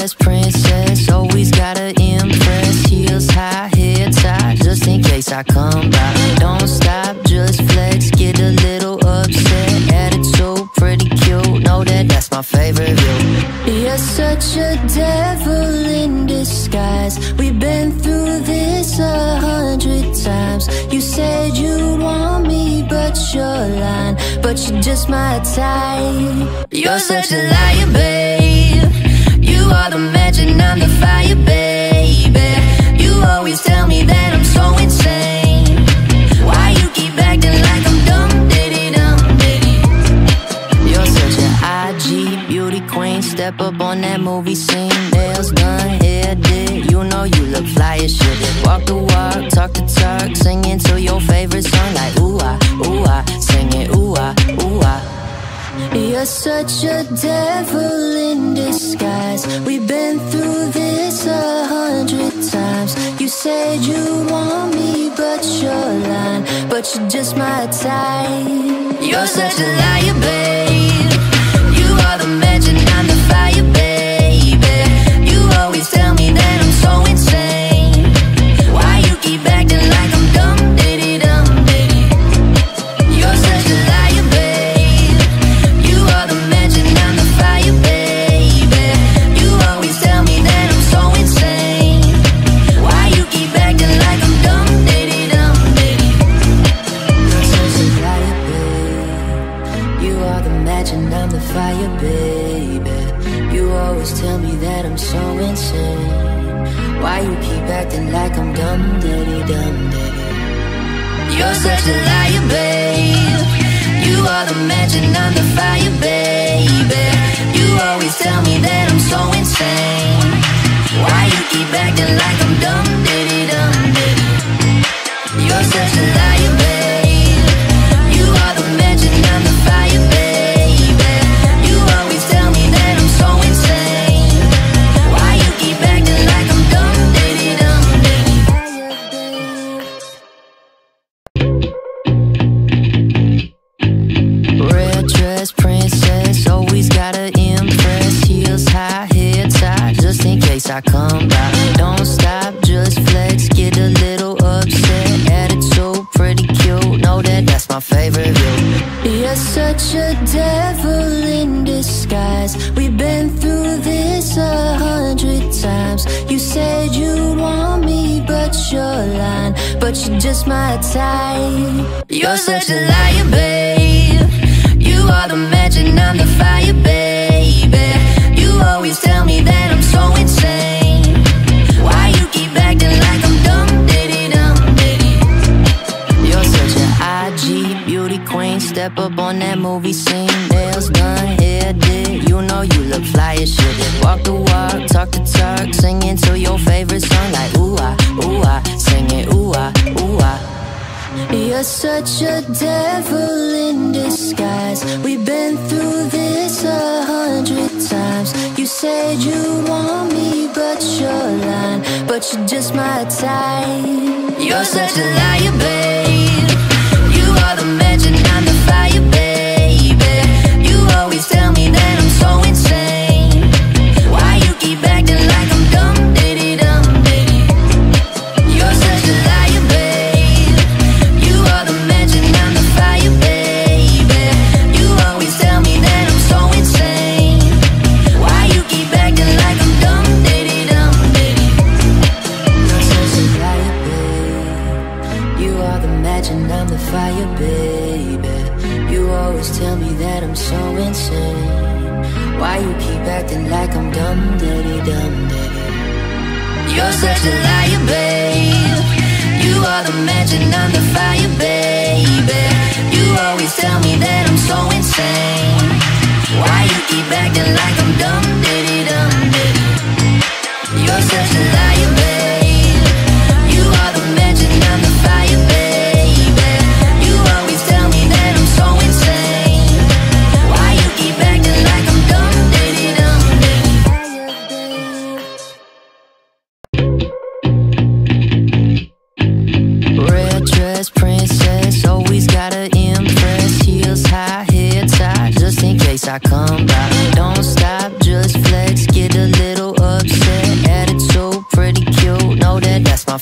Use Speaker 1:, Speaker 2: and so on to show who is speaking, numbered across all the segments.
Speaker 1: dress princess, always gotta impress. Heels high, hair tie, just in case I come by. Don't stop, just flex, get a little upset. Attitude pretty cute, know that that's my favorite view. You're such a devil in disguise. We've been through this 100 times. You said you want me, but you're lying. But you're just my type. You're such a liar, babe. You are the match and I'm the fire, baby. You always tell me that I'm so insane. Why you keep acting like I'm dumb, diddy-dum, diddy? You're such an IG beauty queen. Step up on that movie scene. Nails done, hair did. You know you look fly as shit. Walk the walk, talk the talk, singing to your favorite song like ooh ah, singing ooh ah, ooh ah. You're such a devil in disguise. We've been through this 100 times. You said you want me, but you're lying. But you're just my type. You're such a liar, babe. You are the match and I'm the fire, baby. You always tell me that I'm so insane. Why you keep acting like I'm dumb, diddy-dum, diddy? You're such a liar, babe. You are the match and I'm the fire, baby. You always tell me that I'm so insane. Why you keep acting like I'm dumb, diddy-dum, diddy? You're such a liar, babe. You are the match and I'm the fire, baby. You always tell me that I'm so insane. Why you keep acting like I'm dumb, diddy-dum, diddy? You're such a liar, babe. You are the match and I'm the fire, baby. You always tell me that I'm so insane. Why you keep acting like I'm dumb, diddy-dum, diddy? You're such a liar, babe. You are the match and I'm the fire, baby. You always tell me that I'm so insane. Why you keep acting like I'm dumb, diddy-dum, diddy? Red dress princess, always gotta impress. Heels high, hair tie, just in case I come by. Don't stop, just flex, get a little upset. Attitude pretty cute, know that that's my favorite view. You're such a devil in disguise. We've been through this 100 times. You said you want me, but you're lying. But you're just my type. You're such a liar, babe. You are the match and I'm the fire, baby. You always tell me that I'm so insane. Why you keep acting like I'm dumb, diddy-dum, diddy? You're such an IG beauty queen. Step up on that movie scene. Nails done, hair did. You know you look fly as shit. Walk the walk, talk the talk, singing to your favorite song like ooh ah, singing ooh ah, ooh ah. You're such a devil in disguise. We've been through this 100 times. You said you want me, but you're lying. But you're just my type. You're such a liar, babe. You are the match and I'm the fire, baby. You always tell me that I'm so insane. Why you keep acting like I'm dumb, diddy-dum, diddy? You're such a liar, babe. You are the match and I'm the fire, baby. You always tell me that I'm so insane. Why you keep acting like I'm dumb, diddy-dum, diddy? You're such a liar, babe. You are the match and I'm the fire, baby. You always tell me that I'm so insane. Why you keep acting like I'm dumb, diddy-dum, diddy? You're such a liar, babe. You are the match and I'm the fire, baby. You always tell me that I'm so insane. Why you keep acting like I'm dumb, diddy-dum, diddy? You're such a liar, babe. You are the match and I'm the fire, baby. You always tell me that I'm so insane. Why you keep acting like I'm dumb, diddy-dum, diddy? Red dress princess, always gotta impress. Heels high, hair tie, just in case I come by. Don't stop, just flex, get a little upset.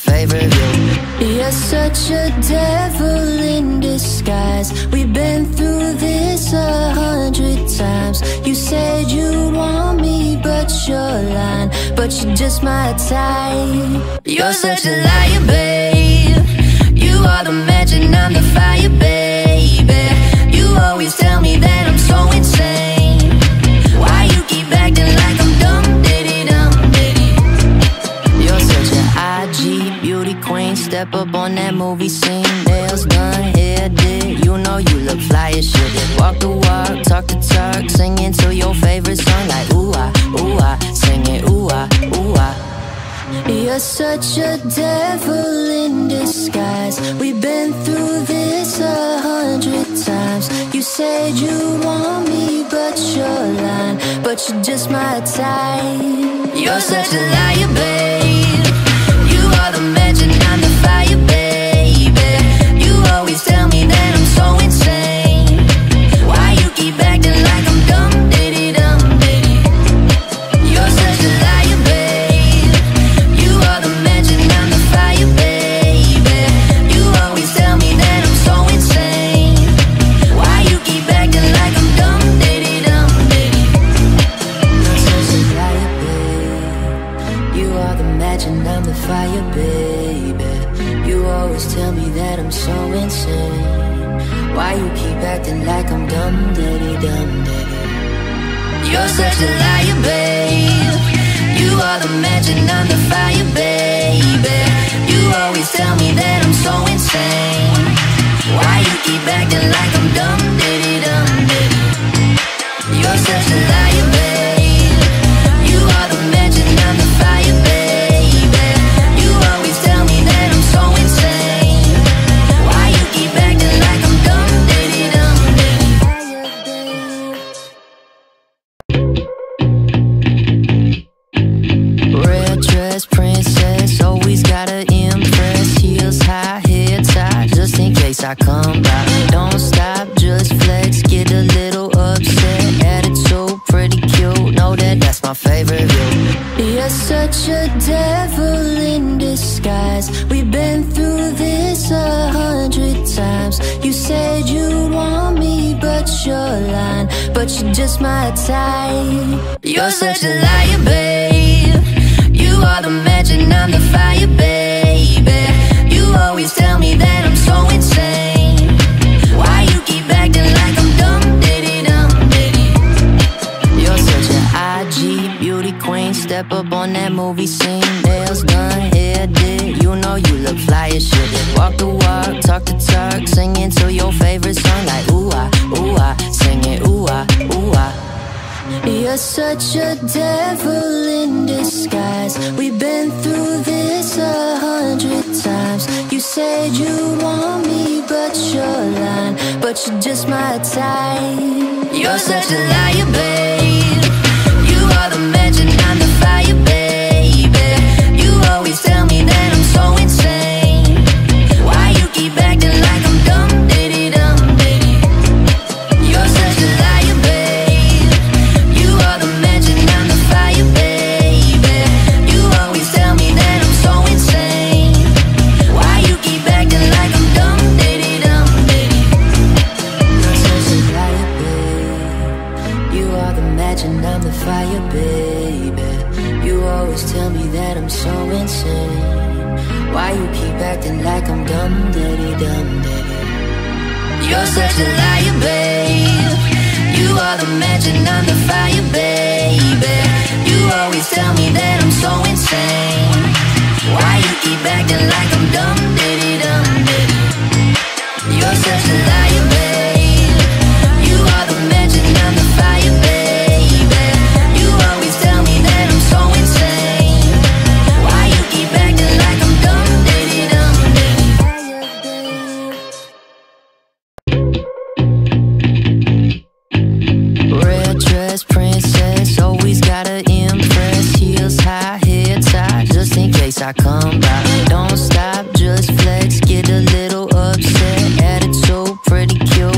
Speaker 1: favorite view. You're such a devil in disguise. We've been through this 100 times. You said you'd want me, but you're lying. But you're just my type. You're such a liar, babe. You are the match and I'm the fire, baby. You always tell me that I'm so insane. Why you keep acting like I'm dumb, diddy-dum, diddy? You're such an IG beauty queen. Step up on that movie scene. Nails done, hair did. You know you look fly as shit. Walk the walk, talk the talk. Singing to your favorite song like ooh ah, sing it ooh ah, ooh ah. You're such a devil in disguise. We've been through this 100 times. You said you want me, but you're lying. But you're just my type. You're such a liar, babe. You are the match and I'm the fire, baby. You always tell me that I'm so insane. Why you keep acting like I'm dumb, diddy-dum, diddy? You're such a liar, babe. You are the match and I'm the fire, baby. You always tell me that I'm so insane. Why you keep acting like I'm dumb, diddy-dum, diddy? You're such a liar, babe. You are the match and I'm the fire, baby. You always tell me that I'm so insane. Why you keep acting like I'm dumb, diddy-dum, diddy? You're such a liar, babe. You are the match and I'm the fire, baby. You always tell me that I'm so insane. Why you keep acting like I'm dumb, diddy-dum, diddy? You're such a liar, babe. You are the match and I'm the fire, baby. You always tell me that I'm so insane. Why you keep acting like I'm dumb, diddy-dum, diddy? Red dress princess, always gotta impress. Heels high, head tight, just in case I come by. Don't stop, just flex, get a little upset. Attitude pretty cute, know that that's my favorite view. You're such a devil in disguise. We've been through this 100 times. You said you'd want me, but you're lying. But you're just my type. You're such a liar, babe. You are the match and I'm the fire, baby. You always tell me that I'm so insane. Why you keep acting like I'm dumb, diddy-dum, diddy? You're such an IG beauty queen. Step up on that movie scene. Nails done, hair did. You know you look fly as shit. Walk the walk, talk the talk. Singing to your favorite song like ooh ah, sing it ooh ah, ooh ah. You're such a devil in disguise. We've been through this 100 times. You said you want me, but you're lying. But you're just my type. You're such a liar, babe. You are the match and I'm the fire, baby. You always tell me that I'm so insane. Why you keep acting like I'm dumb, diddy-dum, diddy? You're such a liar, babe. You are the match and I'm the fire, baby. You always tell me that I'm so insane. Why you keep acting like I'm dumb, diddy-dum, diddy? You're such a liar, babe. You are the match and I'm the fire, baby. You always tell me that I'm so insane. Why you keep acting like I'm dumb, diddy-dum, diddy? You're such a liar, babe. You are the match and I'm the fire, baby. You always tell me that I'm so insane. Why you keep acting like I'm dumb, diddy-dum, diddy? You're such a liar, babe. You are the match and I'm the fire, baby. You always tell me that I'm so insane. Why you keep acting like I'm dumb, diddy-dum, diddy? Red dress princess, always gotta impress. Heels high, head tight, just in case I come by. Don't stop, just flex, get a little upset. Attitude pretty cute,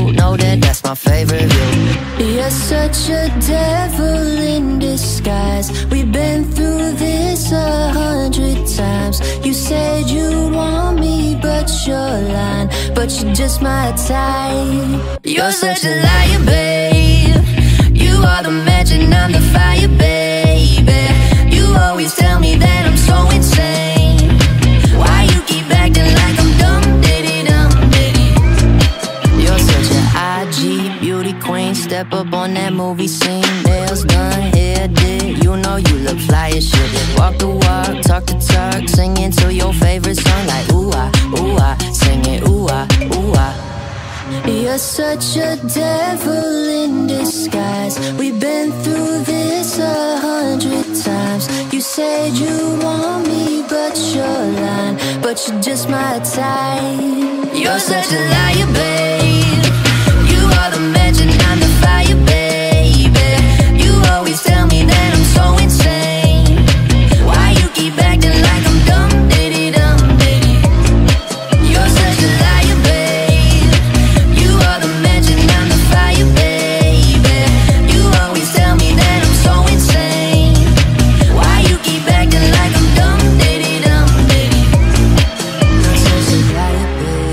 Speaker 1: such a devil in disguise. We've been through this 100 times. You said you want me, but you're lying. But you're just my type. You're such a liar, babe. You are the match and I'm the fire, baby. You always tell me that I'm so insane. Why you keep acting like I'm dumb, diddy-dum, diddy? You're such an IG beauty queen. Step up on that movie scene. Nails done, hair did. You know you look fly as shit. Walk the walk, talk the talk. Singing to your favorite song like ooh-ah, ooh-ah. Singing ooh-ah, ooh-ah. You're such a devil in disguise. We've been through this 100 times. You said you want me, but you're lying. But you're just my type. You're such a liar, babe. You are the match and I'm the fire, baby. You always tell me that I'm so insane. Why you keep acting like I'm dumb, diddy-dum, diddy? You're such a liar, babe. You are the match and I'm the fire, baby. You always tell me that I'm so insane. Why you keep acting like I'm dumb, diddy-dum, diddy? You're such a liar,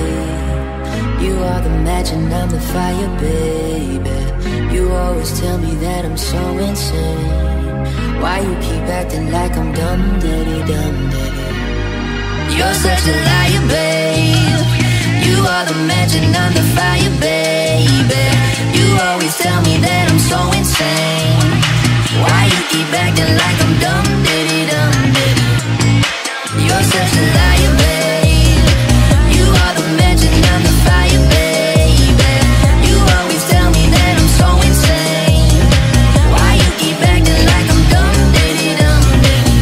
Speaker 1: babe. You are the match and I'm the fire, baby. You always tell me that I'm so insane. Why you keep acting like I'm dumb, diddy-dum, diddy? You're such a liar, babe. You are the match and I'm the fire, baby. You always tell me that I'm so insane. Why you keep acting like I'm dumb, diddy-dum, diddy? You're such a liar, babe. You are the match and I'm the fire, baby. You always tell me that I'm so insane. Why you keep acting like I'm dumb, diddy-dum, diddy?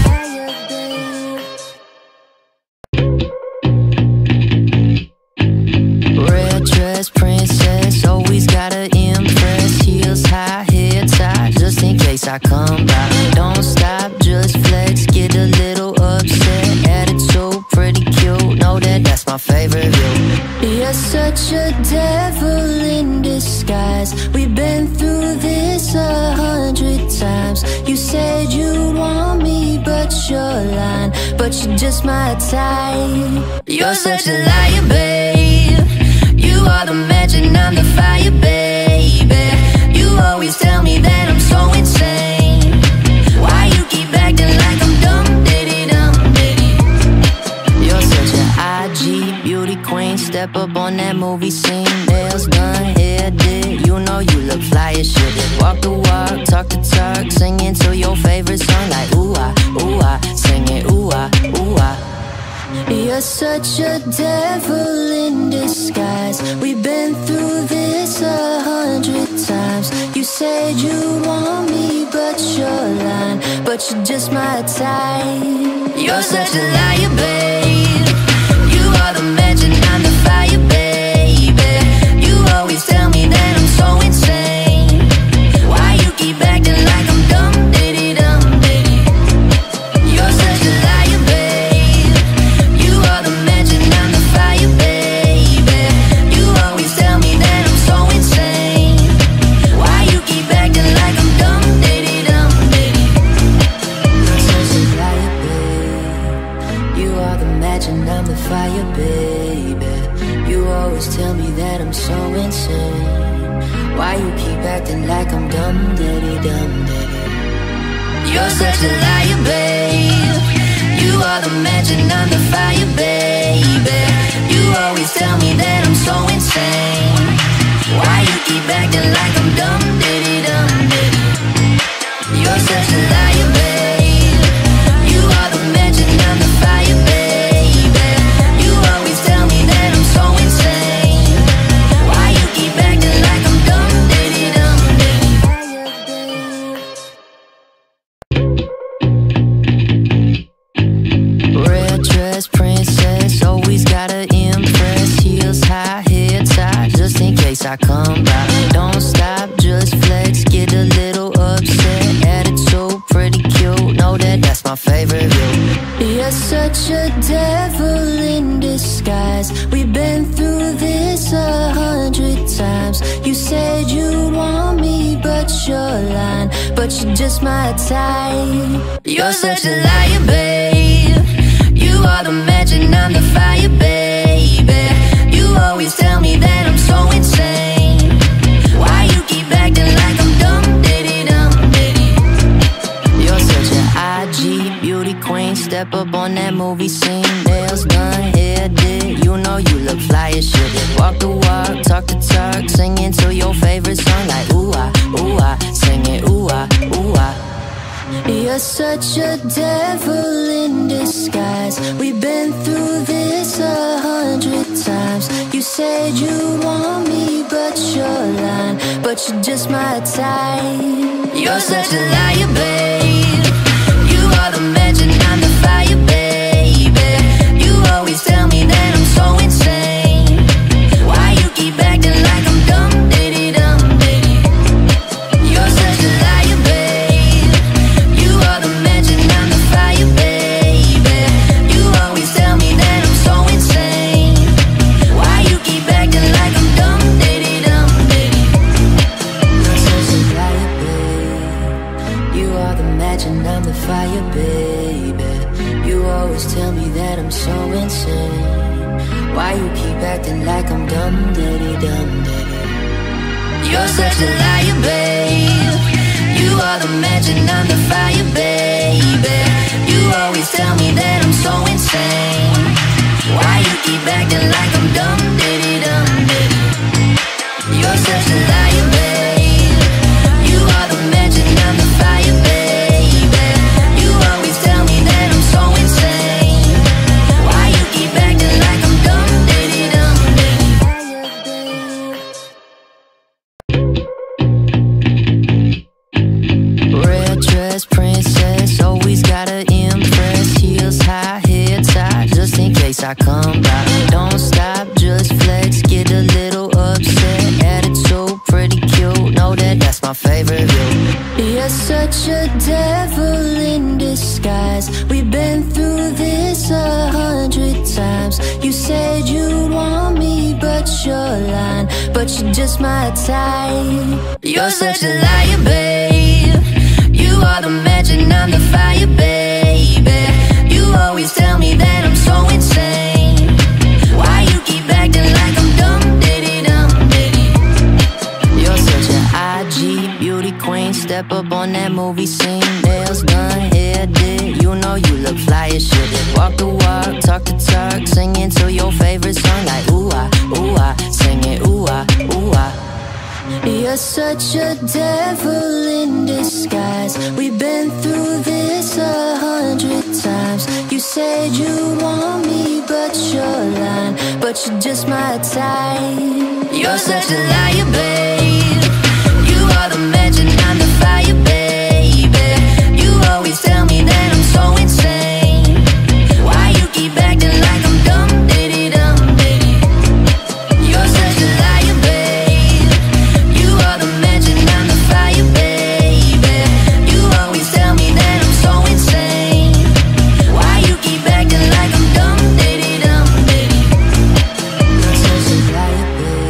Speaker 1: Red dress princess, always gotta impress. Heels high, hair tied, just in case I come by. Don't stop, just flex, get a little upset. Attitude, pretty cute, know that that's my favorite view. You're such a devil in disguise. We've been through this 100 times. You said you want me, but you're lying. But you're just my type. You're such a liar, babe. You are the match and I'm the fire, baby. You always tell me that I'm so insane. Why you keep acting like I'm dumb, diddy-dum, diddy? You're such an IG beauty queen. Step up on that movie scene. Nails done, hair did. You know you look fly as shit. Walk the walk, talk the talk. Singing to your favorite song like ooh-ah, ooh-ah. Singing ooh-ah, ooh-ah. You're such a devil in disguise. We've been through this 100 times. You said you want me, but you're lying. But you're just my type. You're such a liar, babe. You are the match and I'm the fire, baby. You always tell me that I'm so insane. Why you keep acting like I'm dumb, diddy-dum, diddy? You're such a liar, babe. You are the match and I'm the fire, baby. You always tell me that I'm so insane. Why you keep acting like I'm dumb, diddy-dum, diddy? You're such a liar, babe. You are the match and I'm the fire, baby. You always tell me that I'm so insane. Why you keep acting like I'm dumb, diddy-dum, diddy? You're such a liar, babe. You are the match and I'm the fire, baby. You always tell me that I'm so insane. Why you keep acting like I'm dumb, diddy-dum, diddy? You're such a liar, babe. You are the match and I'm the fire, baby. You always tell me that I'm so insane. Why you keep acting like I'm dumb, diddy-dum, diddy? Red dress princess, always gotta impress. Heels high, hair tied, just in case I come by. Don't stop, just flex. but you're just my type. You're such a liar, babe. You are the match and I'm the fire, baby. You always tell me that I'm so insane. Why you keep acting like I'm dumb, diddy-dum, diddy? You're such a IG beauty queen. Step up on that movie scene. Nails done, hair did. You know you look fly as shit. Walk the walk, talk the talk, singing to your favorite song like ooh ah, sing it ooh ah, ooh ah. You're such a devil in disguise. We've been through this 100 times. You said you want me, but you're lying, but you're just my type. You're such a liar, babe. You are the match and I'm the fire, baby. You always tell me that I'm so insane. Why you keep acting like I'm dumb, diddy-dum, diddy? You're such a liar, babe. You are the match and I'm the fire, baby. You always tell me that I'm so insane. Why you keep acting like I'm dumb, diddy-dum, diddy? You're such a liar, babe. You are the match and I'm the fire, baby. You always tell me that I'm so insane. Why you keep acting like I'm dumb, diddy-dum, diddy? You're such a liar, babe. You are the match and I'm the fire, baby. You always tell me that I'm so insane. Why you keep acting like I'm dumb, diddy-dum, diddy? You're such a liar, babe. You are the match and I'm the fire, baby. You always tell me that I'm so insane. Why you keep acting like I'm dumb, diddy-dum, diddy? Red dress, princess, always gotta impress. Heels high, head tight, just in case I come by. Don't stop, just flex, get a little upset. Attitude, pretty cute, know that that's my favorite view. You're such a devil in disguise. We've been through this 100 times. You said you'd want me, but you're lying, but you're just my type. You're such a liar, babe. You are the match and I'm the fire, baby. You always tell me that I'm so insane. Why you keep acting like I'm dumb, diddy-dum, diddy? You're such a IG beauty queen. Step up on that movie scene. Nails done, hair did. You know you look fly as shit. Walk the walk, talk the talk, singing to your favorite song like ooh ah, sing it ooh ah, ooh ah. You're such a devil in disguise. We've been through this 100 times. You said you want me, but you're lying, but you're just my type. You're such a liar, babe. You are the match and I'm the fire, baby. You always tell me that I'm so insane. Why you keep acting like I'm dumb, diddy-dum, diddy? You're such a liar, babe. You are the match and I'm the fire, baby. You always tell me that I'm so insane. Why you keep acting like I'm dumb, diddy-dum, diddy? You're such a liar,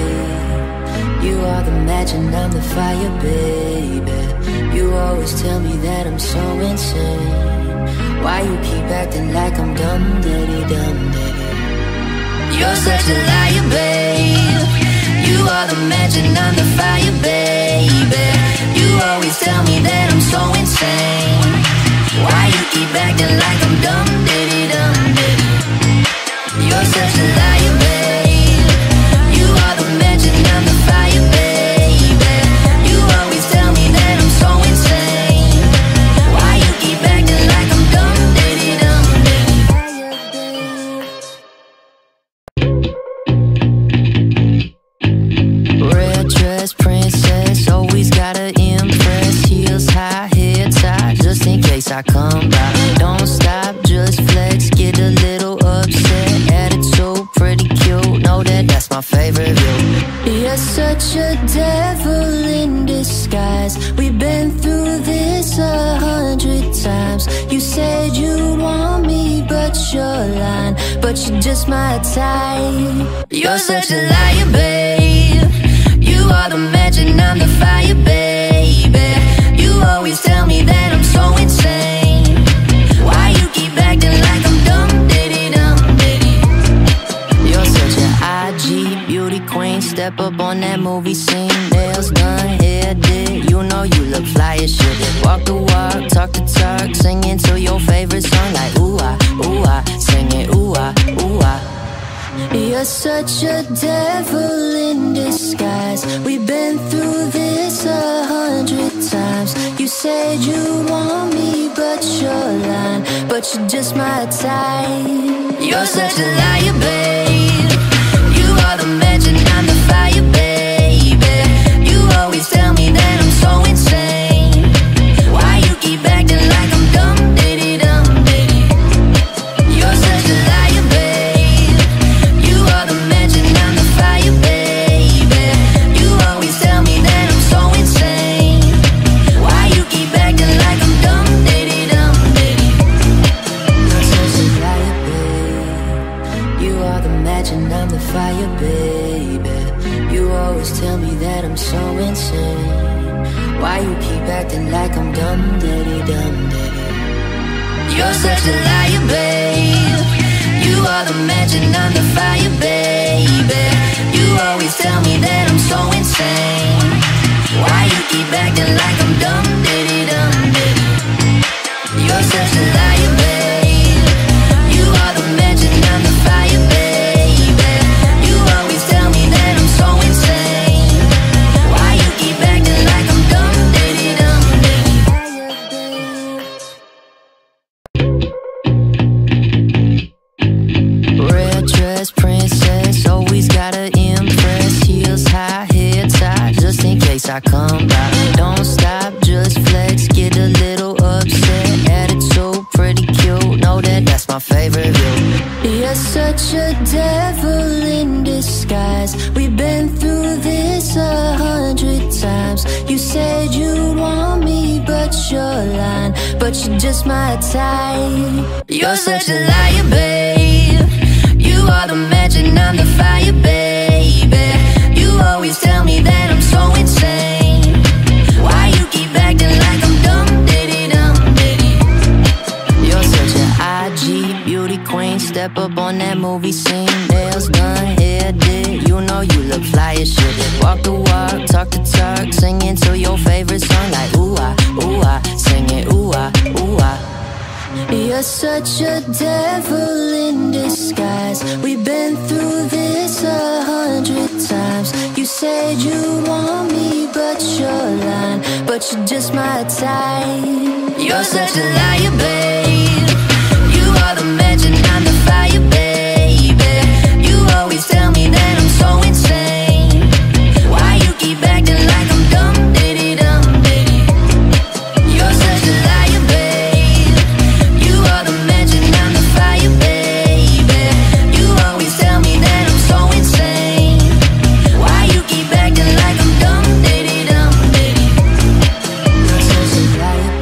Speaker 1: babe. You are the match and I'm the fire, baby. You always tell me that I'm so insane. Why you keep acting like I'm dumb, diddy-dum, diddy? You're such a liar, babe. You are the match and I'm the fire, baby. You always tell me that I'm so insane. Why you keep acting like I'm dumb, diddy-dum, diddy? You're such a liar, babe. You are the match and I'm the fire, baby. You always tell me that I'm so insane. Why you keep acting like I'm dumb, diddy-dum, diddy? Red dress, princess, always gotta impress. Heels high, head tight, just in case I come by. Don't stop, just flex, get a little upset. Attitude, pretty cute, know that that's my favorite view. You're such a devil in disguise. We've been through this 100 times. You said you'd want me, but you're lying, but you're just my type. You're such a liar, babe. You are the match and I'm the fire, baby. You always movie scene. Nails done, hair did, you know you look fly as shit. Walk the walk, talk the talk, singing to your favorite song like ooh ah, sing it ooh ah. You're such a devil in disguise. We've been through this 100 times. You said you want me, but you're lying. But you're just my type. You're such a liar, babe. You are the match and I'm the fire, baby. You always tell me that I'm so insane. Why you keep acting like I'm dumb, diddy dum diddy? You're such a liar, babe. You are the match and I'm the fire, baby. You always tell me that I'm so insane. Why you keep acting like I'm dumb, diddy dum diddy? You're such a liar, babe. You are the match and I'm the fire, baby. You always tell me that I'm so insane. Why you keep acting like I'm dumb, diddy dum diddy? You're such a liar, babe. You are the match and I'm the fire, baby. You always tell me that I'm so insane. Why you keep acting like I'm dumb, diddy dum diddy? You're such a liar, babe. You are the match and I'm the fire, baby. You always tell me that I'm so insane. Why you keep acting like I'm dumb, diddy dum diddy? Red dress princess, always gotta impress. Heels high, hair tied, just in case I come by. Don't stop, just flex, get a little upset. Attitude pretty cute, know that that's my favorite view. You're such a devil in disguise. We've been through this 100 times. You said you want me, but you're lying. But you're just my type. You're such a liar, babe. You are the match and I'm the fire, baby. You always tell me that I'm so insane. Why you keep acting like I'm dumb, diddy dum diddy? You're such an IG beauty queen. Step up on that movie scene. Nails done, hair did, you know you look fly as shit. Walk the walk, talk the talk, singing to your favorite song like ooh ah, sing it ooh ah. You're such a devil in disguise. We've been through this 100 times. You said you want me, but you're lying. But you're just my type. You're such a liar, babe. You are the match and I'm the fire, baby. You always tell me that I'm so insane. Why you keep acting like I'm dumb, diddy dum diddy? You're such a liar, babe. You are the match and I'm the fire, baby. You always tell me that I'm so insane. Why you keep acting like I'm dumb, diddy dum diddy? You're such a liar,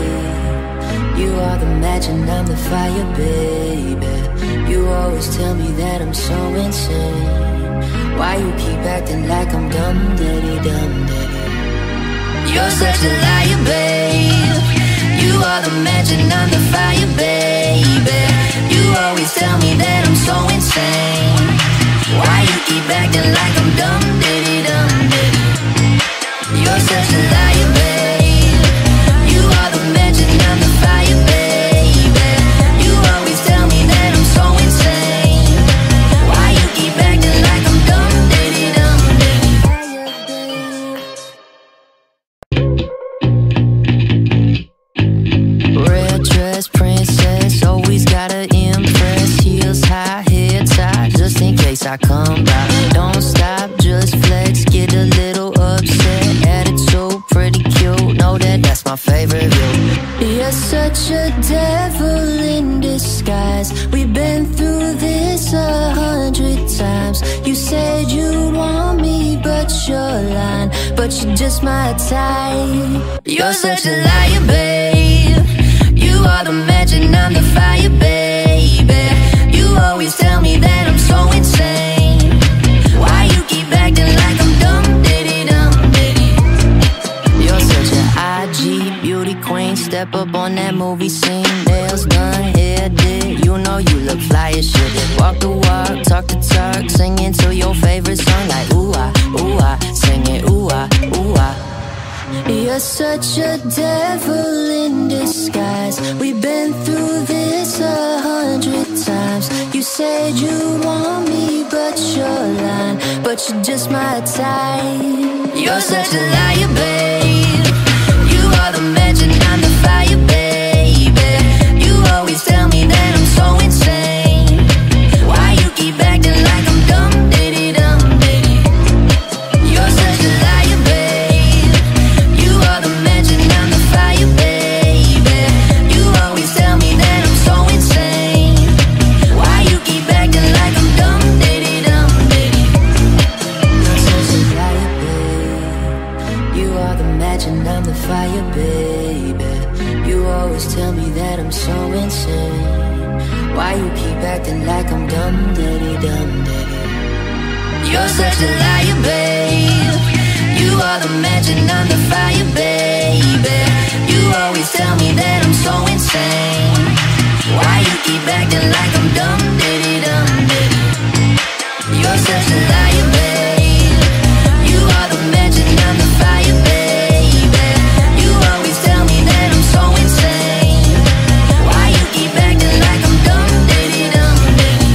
Speaker 1: babe. You are the match and I'm the fire, baby. You always tell me that I'm so insane. Why you keep acting like I'm dumb, diddy dum diddy? You're such a liar, babe. You are the match and I'm the fire, baby. You always tell me that I'm so insane. Why you keep acting like I'm dumb, diddy dum diddy? You're such a liar, babe. You are the match and I'm the fire, baby. You always tell me that I'm so insane. Why you keep acting like I'm dumb, diddy dum diddy? Red dress princess, always gotta impress. Heels high, hair tied, just in case I come by. Don't stop, just flex, get a little upset. Attitude pretty cute, know that that's my favorite view. You're such a devil in disguise. We've been through this 100 times. You said you want me, but you're lying. But you're just my type. You're such a liar, babe. You are the match and I'm the fire, baby. You always tell me that I'm so insane. Why you keep acting like I'm dumb, diddy dum diddy? You're such an IG beauty queen. Step up on that movie scene. Nails done, hair did, you know you look fly as shit. Walk the walk, talk the talk, singing to your favorite song like ooh ah, sing singing ooh ah, ooh ah. You're such a devil in disguise. We've been through this 100 times. You said you want me, but you're lying. But you're just my type. You're such a liar, babe. You are the match and I'm the fire, baby. You always tell me that I'm so insane. Why you keep acting like I'm dumb, diddy dum, diddy? You're such a liar, babe. You are the match and I'm the fire, baby. You always tell me that I'm so insane. Why you keep acting like I'm dumb, diddy dum, diddy? You're such a liar, babe. You are the match and I'm the fire, baby. You always tell me that I'm so insane. Why you keep acting like I'm dumb, diddy dum, diddy? You're such a liar, babe. You are the match and I'm the fire, baby. You always tell me that I'm so insane. Why you keep acting like I'm dumb, diddy dum, diddy? You're such a liar, babe. You are the match and I'm the fire, baby. You always tell me that I'm so insane. Why you keep acting like I'm dumb, diddy dum, diddy?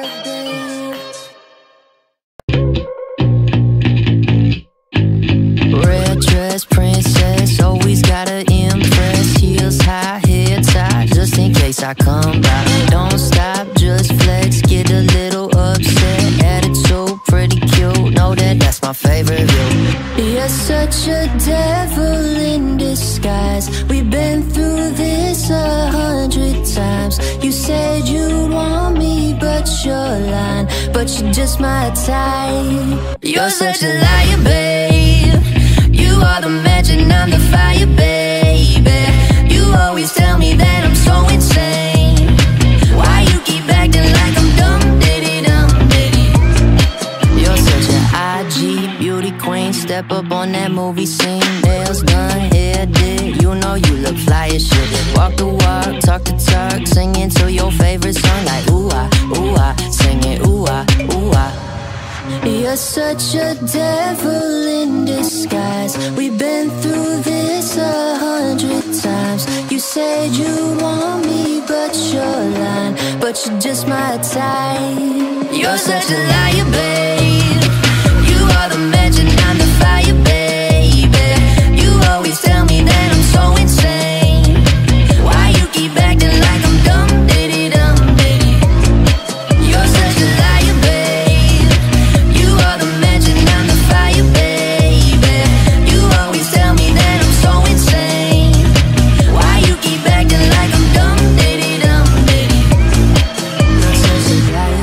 Speaker 1: Red dress princess, always gotta impress. Heels high, head tight, just in case I come by. Don't stop, just flex, get a little upset. Attitude pretty cute, know that that's my favorite view. You're such a devil in disguise. We've been through this 100 times. You said you want me, but you're lying. But you're just my type. You're such a liar, babe. You are the match and I'm the fire, baby. You always tell me that I'm so insane. Why you keep acting like I'm dumb, diddy dum, diddy? You're such an IG beauty queen. Step up on that movie scene. Nails done, hair did. You know you look fly as shit. Walk the walk, talk the talk, singing to your favorite song like ooh ah, singing ooh ah, ooh ah. You're such a devil in disguise. We've been through this 100 times. You said you want me, but you're lying. But you're just my type. You're such a liar, babe. You are the match and I'm the fire, baby. You always tell me that I'm so insane. Why you keep acting like I'm dumb, diddy dum, diddy? You're such a liar, babe. You are the match and I'm the fire, baby. You always tell me that I'm so insane. Why you keep acting like I'm dumb, diddy dum, diddy? You're such a liar,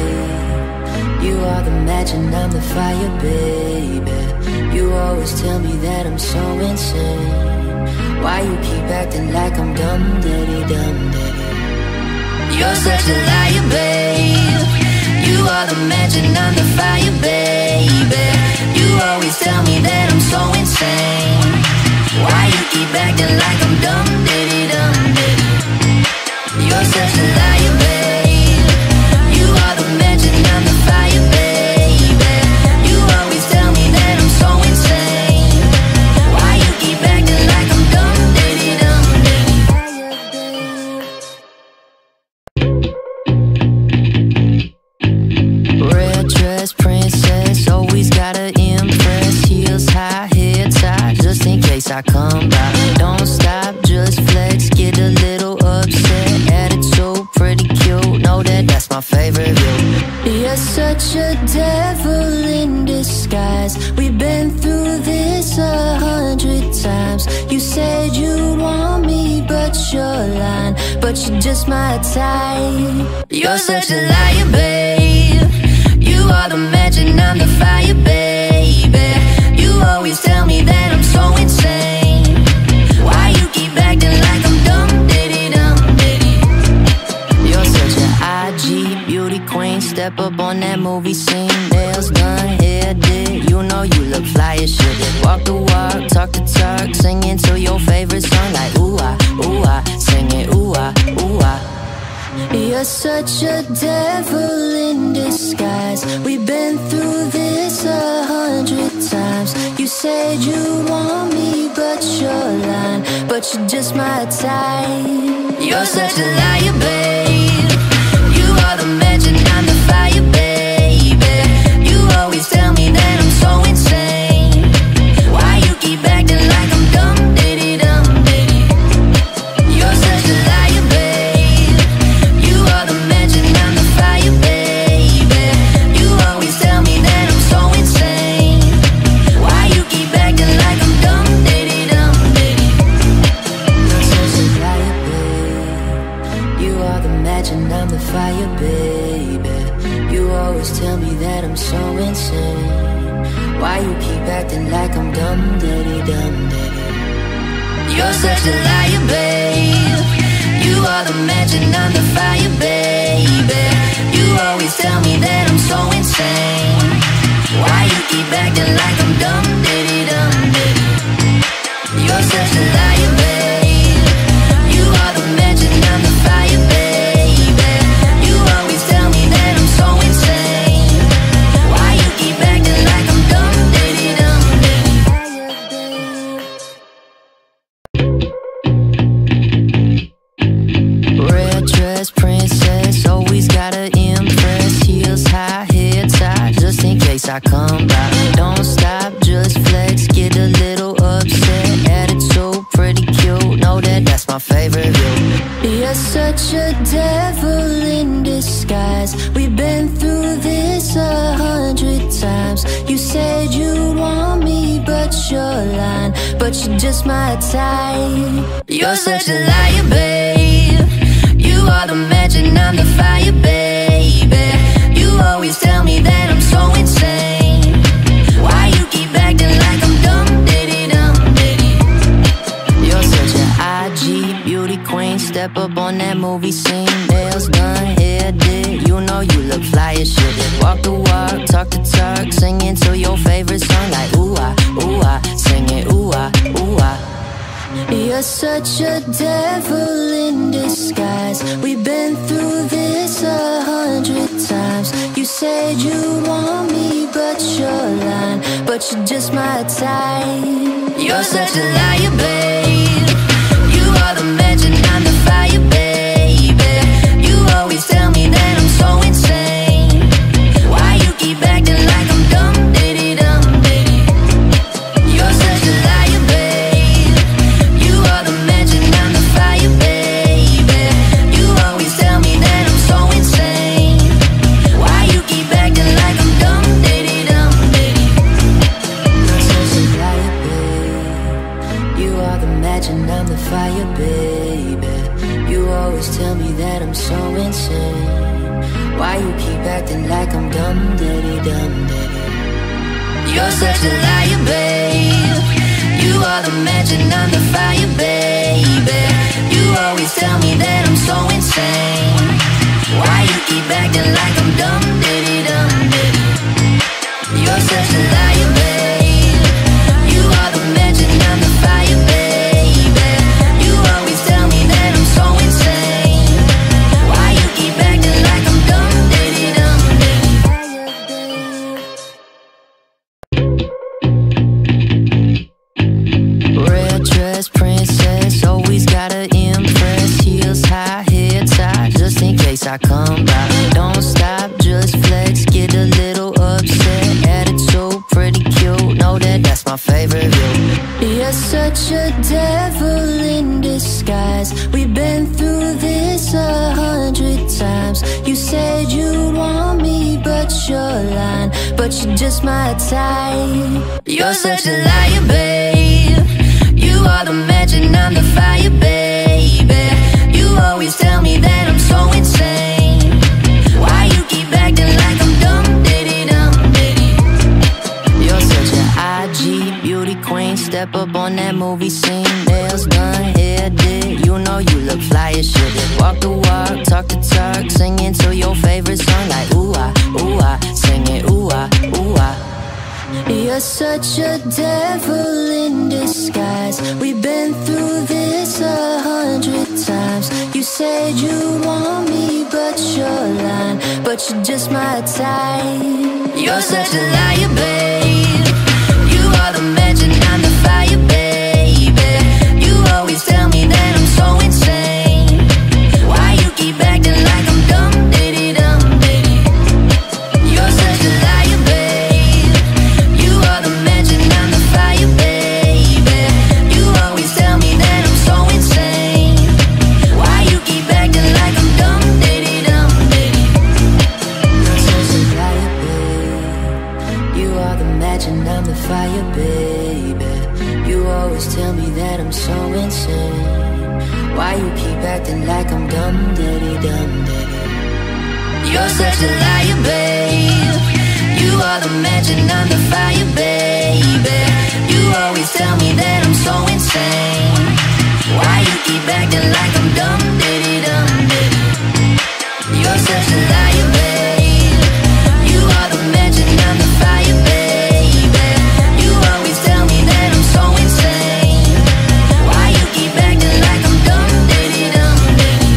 Speaker 1: babe. You are the match and I'm the fire, baby. You always tell me that I'm so insane. Why you keep acting like I'm dumb, diddy dum, diddy? You're such a liar, babe. You are the match and I'm the fire, baby. You always tell me that I'm so insane. Why you keep acting like I'm dumb, diddy dum, diddy? You're such a liar, babe. You are the match and I'm the fire, baby. You always tell me that I'm so insane. Why you keep acting like I'm dumb, diddy dum, diddy? Red dress princess, always gotta impress. Heels high, head tight, just in case I come by. Don't stop, just flex, get a little upset. Attitude pretty cute, know that that's my favorite view. You're such a devil in disguise. We've been through this 100 times. You said you want me, but you're lying. But you're just my type. You're such a liar, babe. You are the match and I'm the fire, baby. You always tell me that I'm so insane. Why you keep acting like I'm dumb, diddy dum, diddy? You're such an IG beauty queen. Step up on that movie scene. Nails done, hair did. You know you look fly as shit. Walk the walk, talk the talk, singing to your favorite song like ooh ah, singing ooh ah, ooh ah. You're such a devil in disguise. We've been through this 100 times. times. You said you want me, but you're lying. But you're just my type. You're such a liar, babe. You are the match and I'm the fire, baby. You always tell me that I'm so insane. Why you keep acting like I'm dumb, diddy, dumb, diddy? You're such a liar, babe. You are the match and I'm the fire, baby. You always tell me that I'm so insane. Why you keep acting like I'm dumb, diddy, dumb, diddy? You're such a liar, babe. You are the match and I'm the fire, baby. You always tell me that I'm so insane. Why you keep acting like I'm dumb, diddy, dumb, diddy? You're such a liar, babe. You are the match and I'm the fire, baby. You always tell me that I'm so insane. Why you keep acting like I'm dumb, diddy, dumb, diddy? You're such a liar, babe. You are the match and I'm the fire, baby. You always tell me that I'm so insane. Why you keep acting like I'm dumb, diddy, dumb, diddy? Red dress princess, always gotta impress. Heels high, head tight, just in case I come by. Don't stop, just flex, get a little upset. Attitude pretty cute, know that that's my favorite view. You're such a devil in disguise. We've been through this 100 times. You said you want me, but you're lying. But you're just my type. You're such a liar, babe. You are the match and I'm the fire, baby. You always tell me that I'm so insane. Why you keep acting like I'm dumb, diddy, dumb, diddy? You're such an IG beauty queen. Step up on that movie scene. Nails done, hair did. You know you look fly as shit. Walk the walk, talk the talk, singing to your favorite song like ooh ah, sing it ooh ah. You're such a devil in disguise. We've been through this 100 times. You said you want me, but you're lying. But you're just my type. You're such a liar, babe. You are the match and I'm the fire, baby. You always tell me that I'm so insane. Why you keep acting like I'm dumb, diddy, dumb, diddy? You're such a liar, babe. You are the match and I'm the fire, baby. You always tell me that I'm so insane. Why you keep acting like I'm dumb, diddy, dumb, diddy? You're such a liar, babe. You are the match and I'm the fire, baby. You always tell me that I'm so insane. Why you keep acting like I'm dumb, diddy, dumb, diddy? You're such a liar, babe. You are the match and I'm the fire, baby. You always tell me that I'm so insane. Why you keep acting like I'm dumb, diddy, dumb, diddy? You're such a liar, babe. You are the match and I'm the fire, baby. You always tell me that I'm so insane. Why you keep acting like I'm dumb, diddy, dumb, diddy? Red dress princess, always gotta impress. Heels high, head tight, just in case I come by. Don't stop, just flex, get a little upset. Attitude pretty cute, know that that's my favorite view. You're such a devil in disguise. We've been through this 100 times. You said you want me, but you're lying. But you're just my type. You're such a liar, babe. You are the match and I'm the fire, baby. You always tell me that I'm so insane. Why you keep acting like I'm dumb, diddy, dumb, diddy? You're such an IG beauty queen. Step up on that movie scene. Nails done, hair did. You know you look fly as shit. Walk the walk, talk the talk, singing to your favorite song like ooh ah, sing it ooh ah. You're such a devil in disguise. We've been through this 100 times. You said you want me, but you're lying. But you're just my type. You're such a liar, babe. You are insane? Why you keep acting like I'm dumb, daddy, dumb, daddy? You're such a liar, babe. You are the mansion, I'm the fire, baby. You always tell me that I'm so insane. Why you keep acting like I'm dumb, daddy, dumb, daddy? You're such a liar, babe. You are the mansion, I'm the fire, baby. You always tell me that I'm so insane. Why you keep acting like I'm dumb, daddy, dumb, daddy?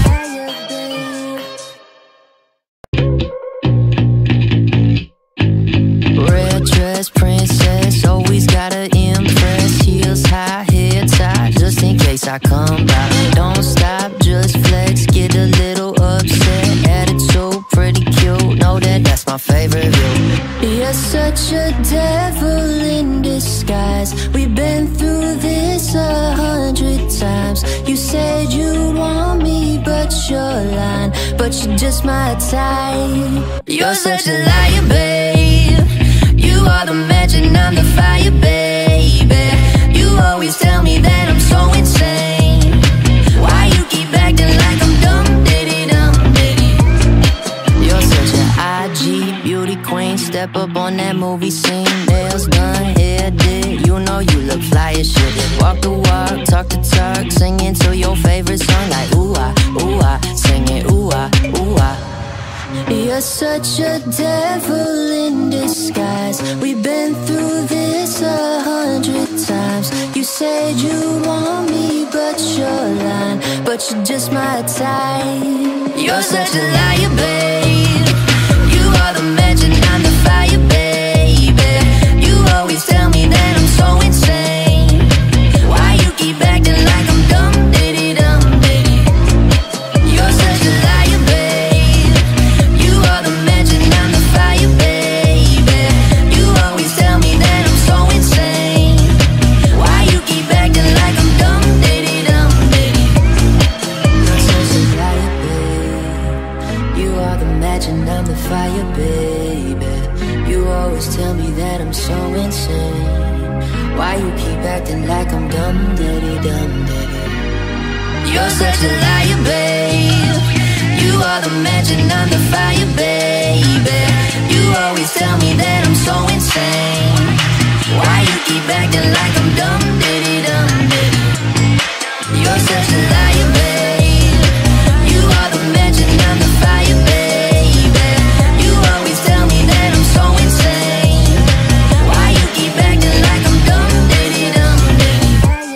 Speaker 1: Red dress, princess, always gotta impress. Heels high, head tight, just in case I come by. Don't stop, just flex, get a little upset. Attitude pretty cute, know that that's my favorite view. You're such a devil in disguise. We've been through this 100 times. You said you want me, but you're lying. But you're just my type. You're such a liar, babe. You are the mansion, I'm the fire, baby. You always tell me that I'm so insane. Why you keep acting like I'm dumb, diddy, dumb, diddy? You're such an IG beauty queen. Step up on that movie scene. Nails done, hair did. You know you look fly as shit. Walk the walk, talk the talk, singing to your favorite song like ooh ah, singing ooh ah, ooh ah. You're such a devil in disguise. We've been through this 100 times. You said you want me, but you're lying. But you're just my type. You're such a liar, babe. You are the mansion, I'm the fire, baby. You always tell me that I'm so insane. Why you keep acting like I'm dumb, diddy, dumb, diddy? You're such a liar, babe. You are the mansion, I'm the fire, baby. You always tell me that I'm so insane. Why you keep acting like I'm dumb, diddy, dumb, diddy? You're such a liar, babe. You are the mansion, I'm the fire, baby. You always tell me that I'm so insane. Why you keep acting like I'm dumb, diddy, dumb, diddy? You're such a liar, babe. You are the mansion, I'm the fire, baby. You always tell me that I'm so insane. Why you keep acting like I'm dumb, diddy, dumb, diddy? You're such a liar, babe. You are the mansion, I'm the fire, baby. You always tell me that I'm so insane. Why you keep acting like I'm dumb, diddy, dumb, diddy?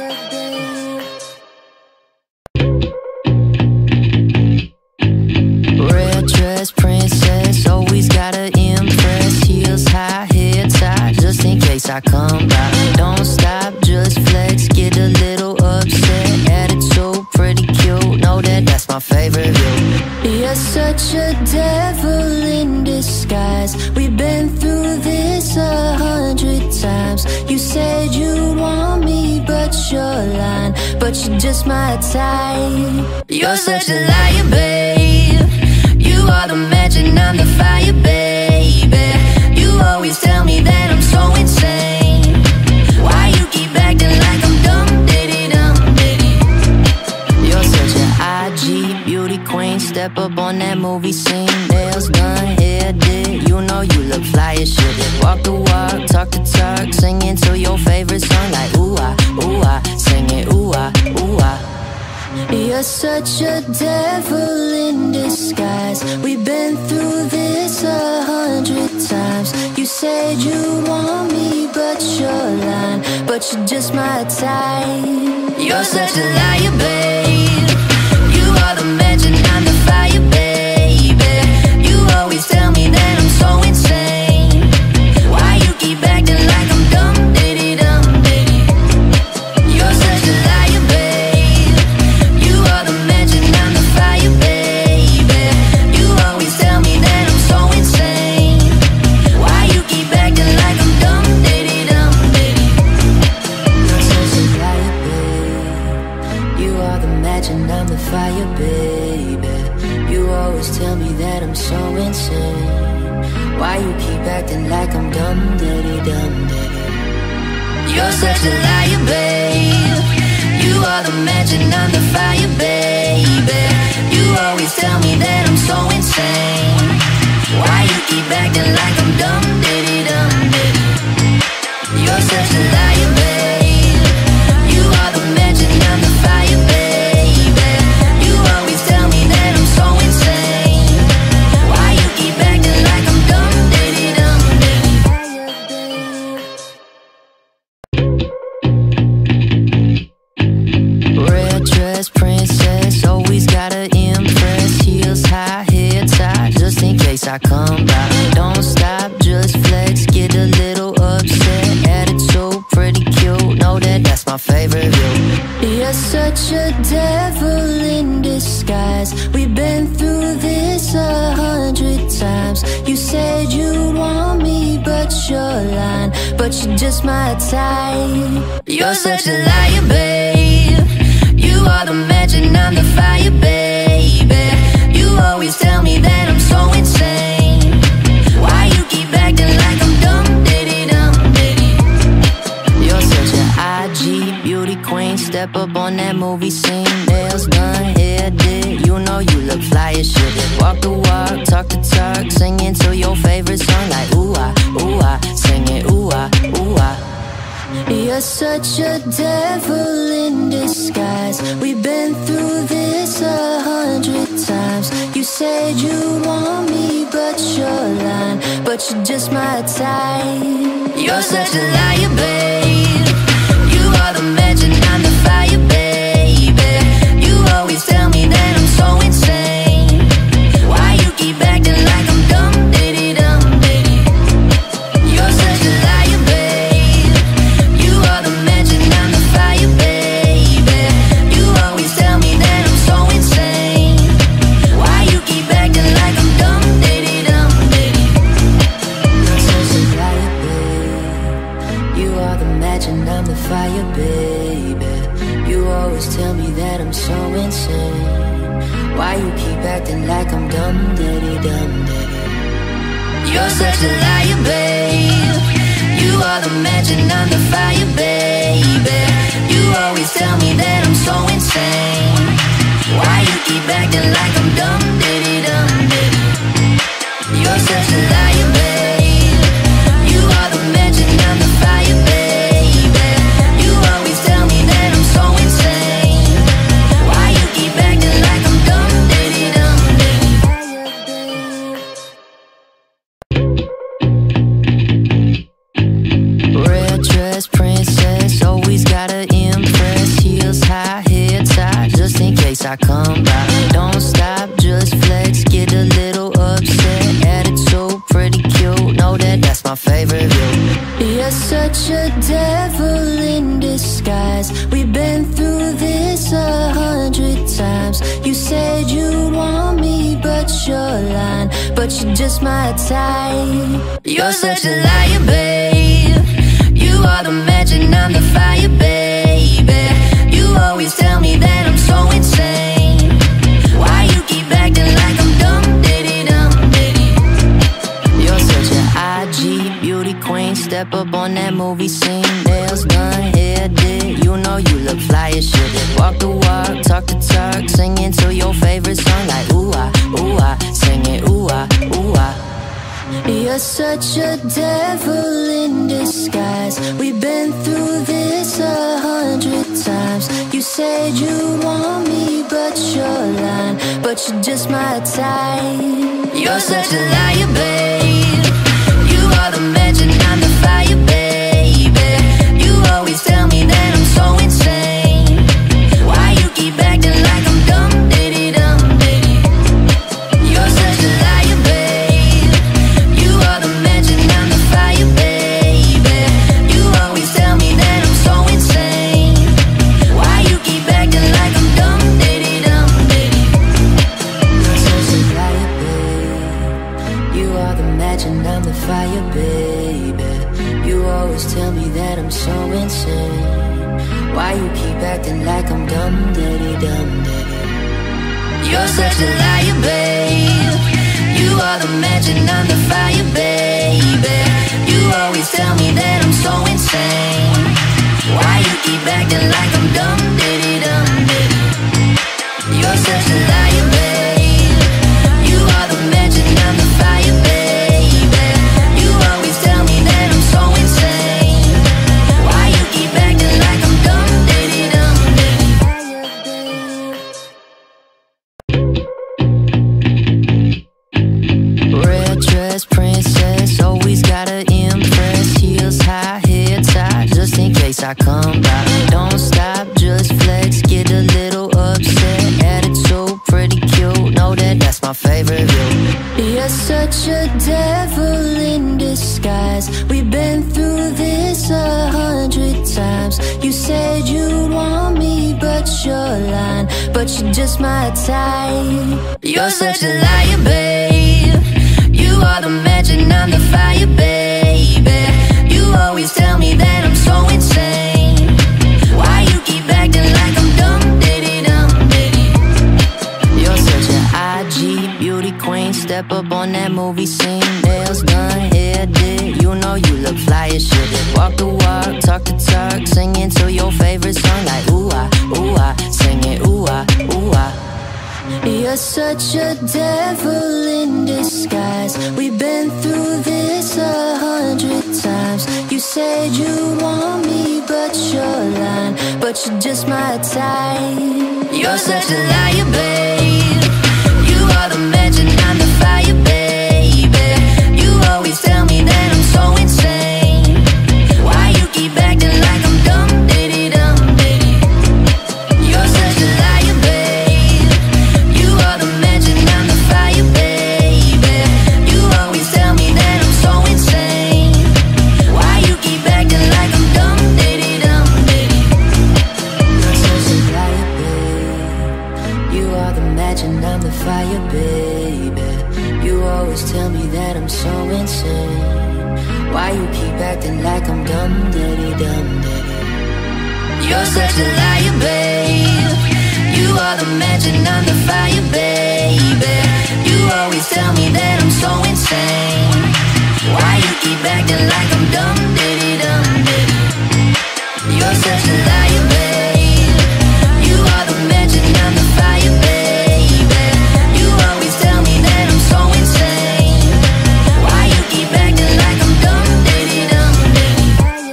Speaker 1: Red dress, princess, always gotta impress. Heels high, head tight, just in case I come by. Don't stop, just flex, get a little upset. Attitude pretty cute, know that that's my favorite view. You're such a devil in disguise. We've been through this 100 times. You said you want me, but you're lying. But you're just my type. You're such a liar, babe. You are the mansion, I'm the fire, baby. You always tell me that I'm so insane. Why you keep acting like I'm dumb, diddy, dumb, diddy? You're such an IG beauty queen. Step up on that movie scene. Nails done, hair did. You know you look fly as shit. Walk the walk, talk the talk, singing to your favorite song like ooh ah, singing ooh ah, ooh ah. You're such a devil in disguise. We've been through this 100 times. You said you want me, but you're lying. But you're just my type. You're such a liar, babe. You are the mansion, I'm the fire, baby. You always tell me that I'm so insane. Why you keep acting like I'm dumb, diddy, dumb, diddy? You're such a liar, babe. You are the mansion, I'm the fire, baby. You always tell me that I'm so insane. Why you keep acting like I'm dumb, diddy, dumb, diddy? You're such a liar, babe. You are the mansion, I'm the fire, baby. You always tell me that I'm so insane. Why you keep acting like I'm dumb, diddy, dumb, diddy? You're such a liar, babe. You are the match and I'm the fire, baby. You always tell me that I'm so insane. Why you keep acting like I'm dumb, diddy, dumb, diddy? You're such a liar, babe. You are the match and I'm the fire, baby. You always tell me that I'm so insane. Why you keep acting like I'm dumb, diddy, dumb, diddy? Red dress princess, always gotta impress. Heels high, head tight, just in case I come by. Don't stop, just flex, get a little upset. Attitude pretty cute, know that that's my favorite view. You're such a devil in disguise. We've been through this 100 times. You said you'd want me, but you're lying. But you're just my type. You're such a liar, babe. You are the match and I'm the fire, baby. You always tell me that I'm so insane. Why you keep acting like I'm dumb, diddy, dumb, diddy? You're such an IG beauty queen. Step up on that movie scene. Nails done, hair did. You know you look fly as shit. Walk the walk, talk the talk, singing to your favorite song like ooh ah, sing it ooh ah. You're such a devil in disguise. We've been through this 100 times. You said you want me, but you're lying. But you're just my type. You're such a liar, babe. You are the match and I'm the fire, baby. You always tell me that I'm so insane. Why you keep acting like I'm dumb, diddy, dumb, diddy? You're such a liar, babe. You are the match and I'm the fire, baby. You always tell me that I'm so insane. Why you keep acting like I'm dumb, diddy, dumb, diddy? You're such a liar, babe. You are the match and I'm the fire, baby. You always tell me that I'm so insane. Why you keep acting like I'm dumb, diddy, dumb, diddy? You're such a liar, babe. You are the match and I'm the fire, baby. You always tell me that I'm so insane. Why you keep acting like I'm dumb, diddy, dumb, diddy? You're such a liar, babe. You are the match and I'm the fire, baby. You always tell me that I'm so insane. Why you keep acting like I'm dumb, diddy, dumb, diddy? Red dress princess, always gotta impress. Heels high, head tight, just in case I come by. Don't stop, just flex, get a little upset. Attitude pretty cute, know that that's my favorite view. You're such a devil in disguise. We've been through this 100 times. You said you'd want me, but you're lying. But you're just my type. You're such a liar, babe. You are the match and I'm the fire, baby. You always tell me that I'm so insane. Why you keep acting like I'm dumb, diddy, dumb, diddy? You're such an IG beauty queen. Step up on that movie scene. Nails done, hair did. You know you look fly as shit. Walk the walk, talk the talk, singing to your favorite song like ooh ah, sing it ooh ah. You're such a devil in disguise. We've been through this 100 times. You said you want me, but you're lying. But you're just my type. You're such a liar, babe. You are the match and I'm the fire, baby. You always tell me that I'm so insane. Why you keep acting like I'm dumb, diddy, dumb, diddy? You're such a liar, babe. You are the match and I'm the fire, baby. You always tell me that I'm so insane. Why you keep acting like I'm dumb, diddy, dumb, diddy? You're such a liar, babe. You are the match and I'm the fire, baby. You always tell me that I'm so insane. Why you keep acting like I'm dumb, diddy, dumb, diddy? You're such a liar, babe. You are the match and I'm the fire, baby. You always tell me that I'm so insane. Why you keep acting like I'm dumb, diddy, dumb, diddy. You're such a liar, babe. You are the magic, I'm the fire, baby. You always tell me that I'm so insane. Why you keep acting like I'm dumb, diddy, dumb, diddy. Red dress, princess, always gotta impress. Heels high, head tight, just in case I come by. Don't stop, just flex, get a little upset. Attitude, pretty cute, know that that's my favorite view. You're such a devil in disguise. We've been through this 100 times. You said you want me, but you're lying. But you're just my type. You're such a liar, babe. You are the magic, I'm the fire, baby. You always tell me that I'm so insane. Why you keep acting like I'm dumb, diddy, dumb, diddy. You're such an IG beauty queen. Step up on that movie scene. Nails done, hair did. You know you look fly as shit. Walk the walk, talk the talk, singing to your favorite song like ooh ah, sing it ooh ah. You're such a devil in disguise. We've been through this 100 times. You said you want me, but you're lying. But you're just my type. You're such a liar, babe. You are the magic, I'm the fire, baby. You always tell me that I'm so insane. Why you keep acting like I'm dumb, diddy, dumb, diddy. You're such a liar, babe. You are the magic, I'm the fire, baby. You always tell me that I'm so insane. Why you keep acting like I'm dumb, diddy, dumb, diddy. You're such a liar, babe. You are the magic, I'm the fire, baby. You always tell me that I'm so insane. Why you keep acting like I'm dumb, diddy, dumb, diddy. You're such a liar, babe. You are the magic, I'm the fire, baby. You always tell me that I'm so insane. Why you keep acting like I'm dumb, diddy, dumb, diddy. You're such a liar, babe. You are the magic, I'm the fire, baby. You always tell me that I'm so insane. Why you keep acting like I'm dumb, diddy, dumb, diddy.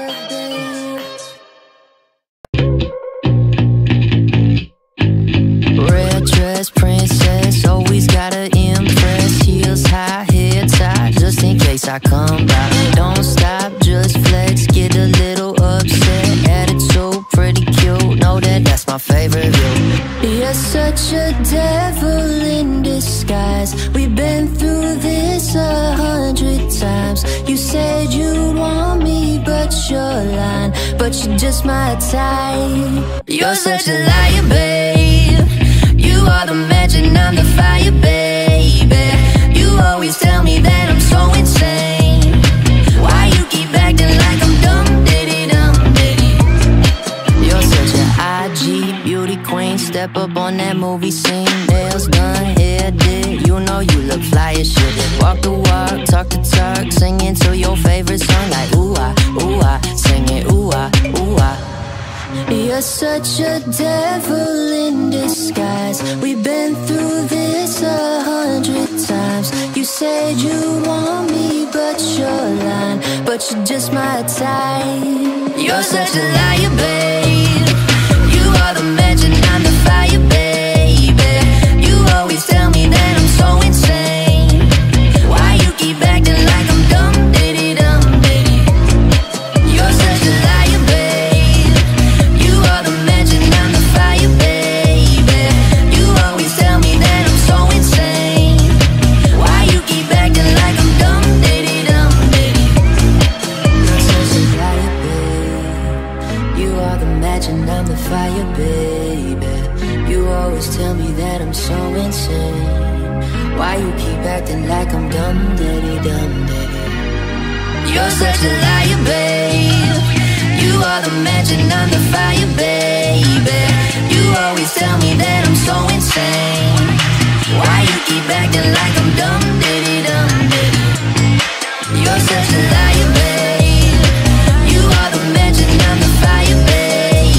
Speaker 1: Red dress, princess, always gotta impress. Heels high, head tight, just in case I come by. Don't stop, just flex, get a little upset. Attitude, pretty cute, know that that's my favorite view. You're such a devil in disguise. We've been through this 100 times. You said you want me, but you're lying. But you're just my type. You're such a liar, babe. You are the magic, I'm the fire, baby. You always tell me that I'm so insane. Why you keep acting like I'm dumb, diddy, dumb, diddy. You're such an IG beauty queen. Step up on that movie scene. Nails done, hair did. You know you look fly as shit. Walk the walk, talk the talk, singing to your favorite song like ooh ah, sing it ooh ah. You're such a devil in disguise. We've been through this 100 times. You said you want me, but you're lying. But you're just my type. You're such a liar, babe. You are the magic, I'm the fire, baby. You always tell me that I'm so insane. Why you keep acting like I'm dumb, diddy, dumb, diddy. You're such a liar, babe. You are the magic, I'm the fire, baby. You always tell me that I'm so insane. Why you keep acting like I'm dumb, diddy, dumb, diddy. You're such a liar, babe. You are the magic, I'm the fire, baby. You always tell me that I'm so insane. Why you keep acting like I'm dumb, diddy, dumb, diddy. You're such a liar, babe. You are the magic, I'm the fire, baby. You always tell me that I'm so insane. Why you keep acting like I'm dumb, diddy, dumb, diddy. You're such a liar, babe. You are the magic, I'm the fire, baby.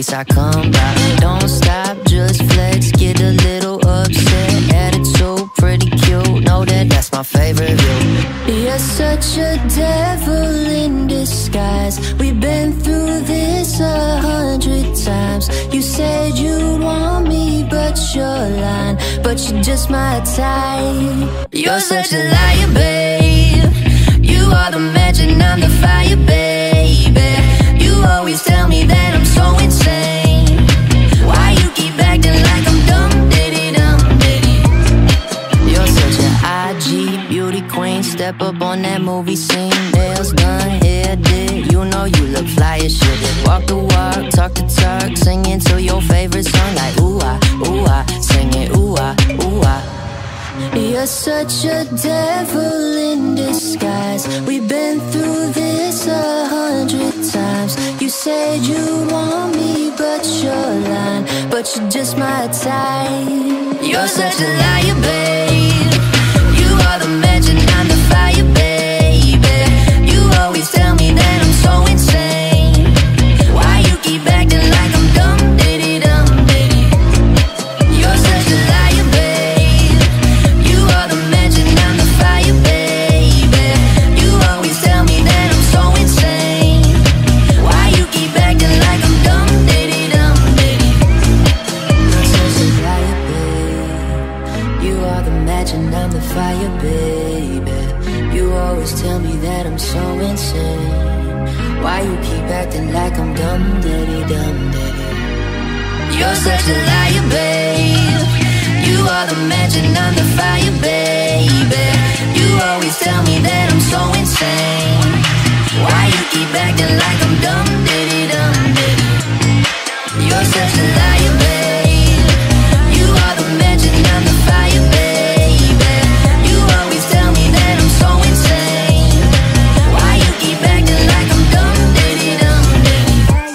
Speaker 1: case I come by. Don't stop, just flex, get a little upset. Attitude pretty cute, know that that's my favorite view. You're such a devil in disguise. We've been through this 100 times. You said you'd want me, but you're lying. But you're just my type. You're such a liar, babe. You are the match and I'm the fire, baby. You always tell me that I'm so insane. Why you keep acting like I'm dumb, diddy-dum, diddy? You're such an IG beauty queen. Step up on that movie scene. Nails done, hair did. You know you look fly as shit. Walk the walk, talk the talk. Singing to your favorite song like ooh ah, sing it ooh ah, ooh ah. You're such a devil in disguise. We've been through this 100 times. You said you want me, but you're lying. But you're just my type. You're such a liar, babe. You are the match and I'm the fire, baby. You always tell me that I'm so insane. Why you keep acting like I'm dumb, diddy-dum, diddy? You're such a liar, babe. You are the match and I'm the fire, baby. You always tell me that I'm so insane. Why you keep acting like I'm dumb, diddy-dum, diddy? You're such a liar, babe. You are the match and I'm the fire, baby. You always tell me that I'm so insane. Why you keep acting like I'm dumb, diddy-dum, diddy? You're such a liar, babe. You are the match and I'm the fire, baby. You always tell me that I'm so insane. Why you keep acting like I'm dumb, diddy-dum, diddy? You're such a liar, babe. You are the match and I'm the fire, baby. You always tell me that I'm so insane. Why you keep acting like I'm dumb, diddy-dum, diddy?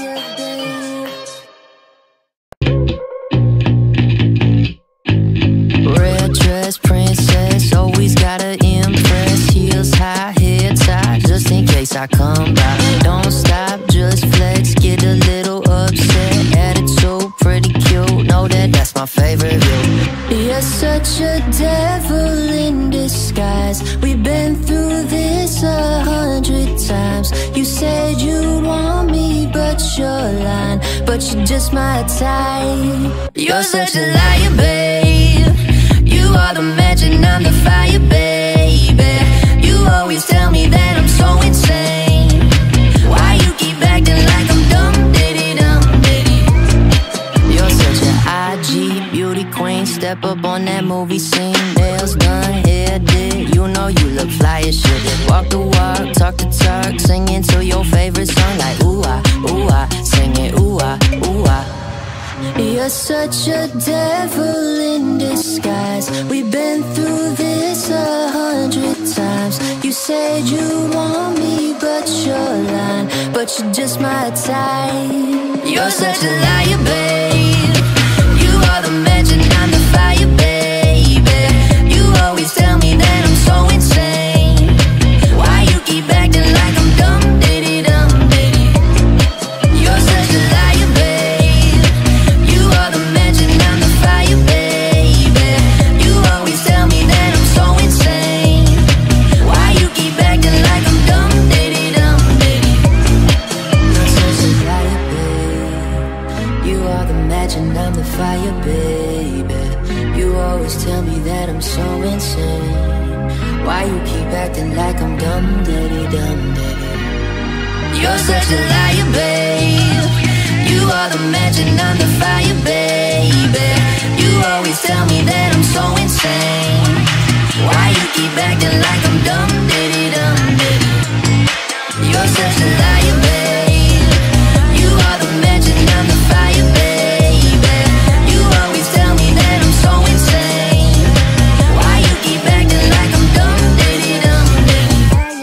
Speaker 1: Red dress princess, always gotta impress. Heels high, head tight, just in case I come by. Don't stop, just flex, get a little upset. Attitude pretty cute, know that that's my favorite view. You're such a devil in disguise. We've been through this 100 times. You said you'd want me, but you're lying. But you're just my type. You're such a liar, babe. You are the match and I'm the fire, baby. You always tell me that I'm so insane. Why you keep acting like I'm dumb, diddy-dum, diddy? You're such an IG beauty queen. Step up on that movie scene. Nails done, hair did. You know you look fly as shit. Walk the walk, talk the talk. Singing to your favorite song like ooh ah, sing it ooh ah, ooh ah. You're such a devil in disguise. We've been through this 100 times. You said you want me, but you're lying. But you're just my type. You're such a liar, babe. You are the match and I'm the fire, baby. You always tell me that I'm so insane. Why you keep acting like I'm dumb, diddy-dum, diddy? You're such a liar, babe. You are the match and I'm the fire, baby. You always tell me that I'm so insane. Why you keep acting like I'm dumb, diddy-dum, diddy? You're such a liar, babe. You are the match and I'm the fire, baby. You always tell me that I'm so insane. Why you keep acting like I'm dumb, diddy-dum, diddy? You're such a liar, babe. You are the match and I'm the fire, baby. You always tell me that I'm so insane. Why you keep acting like I'm dumb, diddy-dum, diddy? You're such a liar, babe. You are the match and I'm the fire, baby. You always tell me that I'm so insane. Why you keep acting like I'm dumb, diddy-dum, diddy?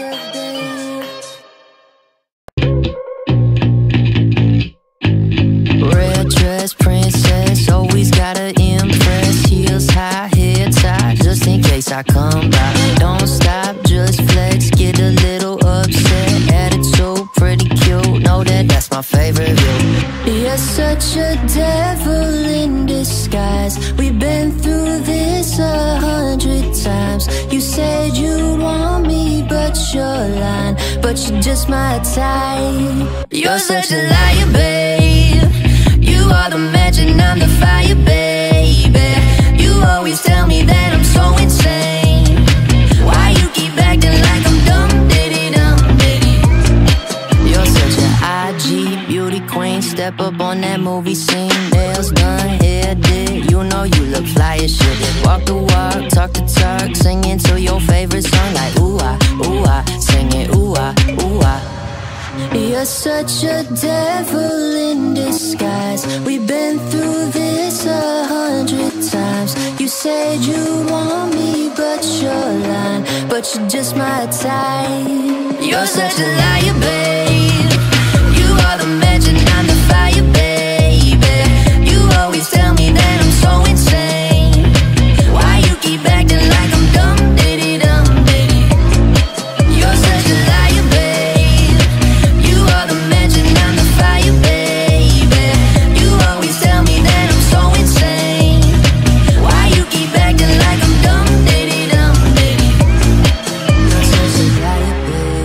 Speaker 1: Red dress princess, always gotta impress. Heels high, head tight, just in case I come by. Don't stop, just flex, get a little upset. Attitude pretty cute, know that that's my favorite view. You're such a devil in disguise. We've been through this 100 times. You said you want me, but you're lying. But you're just my type. You're such a liar, babe. You are the match and I'm the fire, baby. You always tell me that I'm so insane. Why you keep acting like I'm dumb, diddy-dum, diddy? You're such an IG beauty queen. Step up on that movie scene. Nails done, hair did. You know you look fly as shit. Walk the walk, talk the talk. Singing to your favorite song like ooh-ah, ooh-ah. Sing it ooh-ah, ooh-ah. You're such a devil in disguise. We've been through this 100 times. You said you want me, but you're lying. But you're just my type. You're such a liar, babe. You are the match and I'm the fire, baby. You always tell me that I'm so insane. Why you keep acting like I'm dumb, diddy-dum, diddy? You're such a liar, babe. You are the match and I'm the fire, baby. You always tell me that I'm so insane. Why you keep acting like I'm dumb, diddy-dum, diddy? You're such a liar,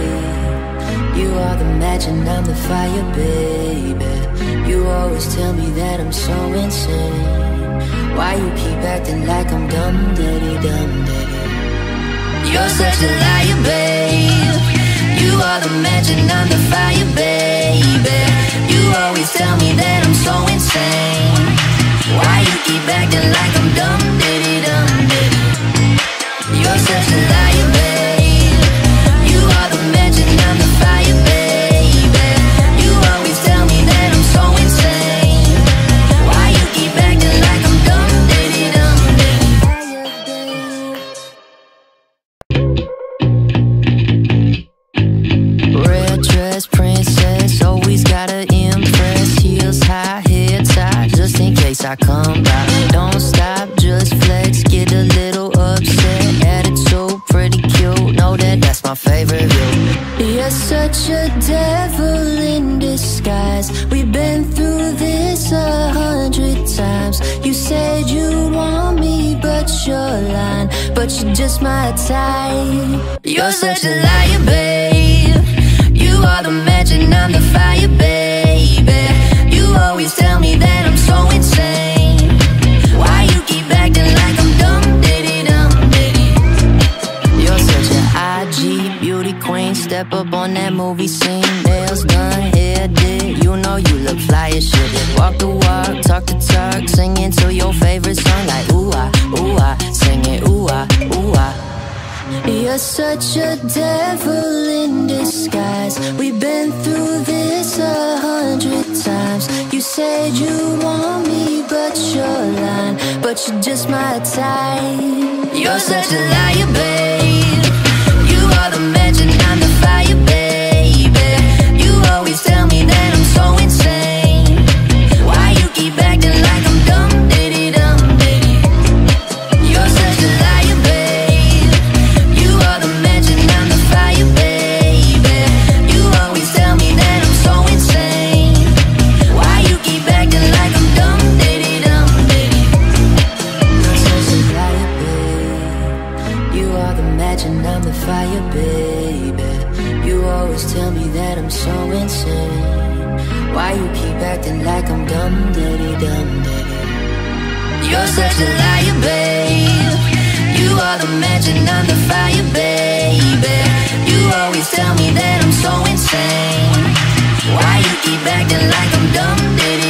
Speaker 1: babe. You are the match and I'm the fire, baby. You always tell me that I'm so insane. Why you keep acting like I'm dumb, diddy-dum, diddy? You're such a liar, babe. You are the match and I'm the fire, baby. You always tell me that I'm so insane. Why you keep acting like I'm dumb, diddy-dum, diddy? You're such a liar, babe. You are the match and I'm the fire, baby. You always tell me that I'm so insane. Why you keep acting like I'm dumb, diddy-dum, diddy? Red dress princess, always gotta impress. Heels high, head tight, just in case I come by. Don't stop, just flex, get a little upset. Attitude, pretty cute, know that that's my favorite view. You're such a devil in disguise. We've been through this 100 times. You said you want me, but you're lying. But you're just my type. You're such a liar, babe. You are the match and I'm the fire, baby. You always tell me that I'm so insane. Why you keep acting like I'm dumb, diddy-dum, diddy? You're such an IG beauty queen. Step up on that movie scene. Nails done, hair did. You know you look fly as shit. Walk the walk, talk the talk. Singing to your favorite song like ooh-ah, ooh-ah. Sing it ooh-ah, ooh-ah. You're such a devil in disguise. We've been through this 100 times. You said you want me, but you're lying. But you're just my type. You're such a liar, babe. You are the match and I'm the fire, baby. You always tell me that I'm so insane. Why you keep acting like I'm dumb, diddy-dum, diddy? You're such a liar, babe. You are the match and I'm the fire, baby. You always tell me that I'm so insane. Why you keep acting like I'm dumb, diddy-dum, diddy? You're such a liar, babe. You are the match and I'm the fire, baby. You always tell me that I'm so insane. Why you keep acting like I'm dumb, diddy-dum, diddy? You're such a liar, babe. You are the match and I'm the fire, baby. You always tell me that I'm so insane. Why you keep acting like I'm dumb, diddy?